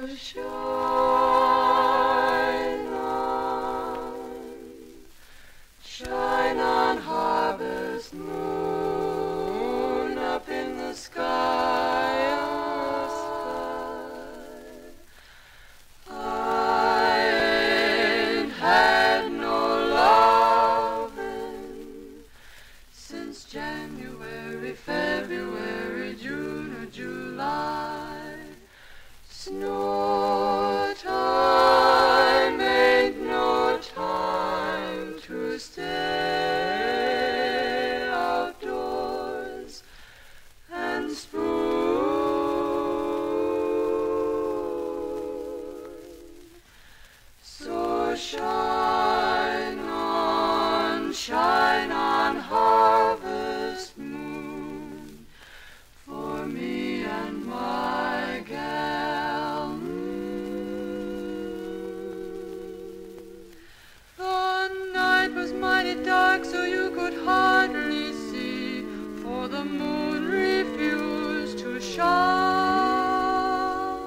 Shine on, harvest moon, up in the sky, I ain't had no lovin' since January, February, June or July. Snow time ain't no time to stay outdoors and spoon. So shine on, harvest moon, for me and my gal. The night was mighty dark, so you could hardly see, for the moon refused to shine.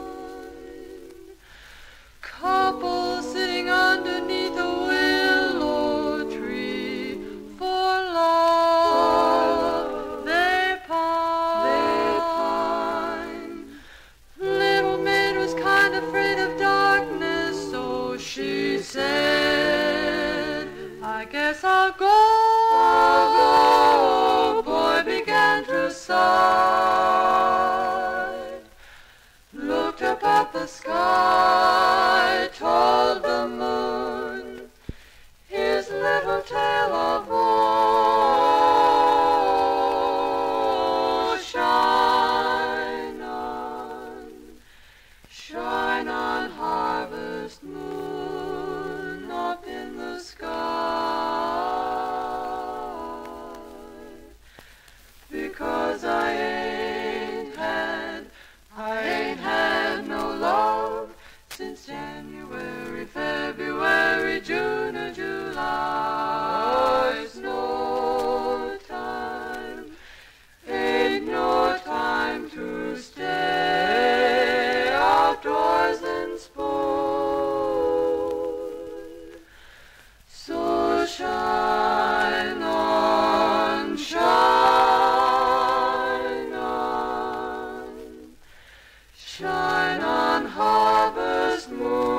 Couples sitting underneath a willow tree, for love they pine. Little maid was kind of afraid of darkness, so she said, I guess I'll go. Boy began to sigh, looked up at the sky, told the moon his little tale of woe. Shine on, harvest moon, up in the sky, because I ain't had no love since January, February, June or July. Snow time ain't no time to stay outdoors and spoon. So shine on, harvest moon.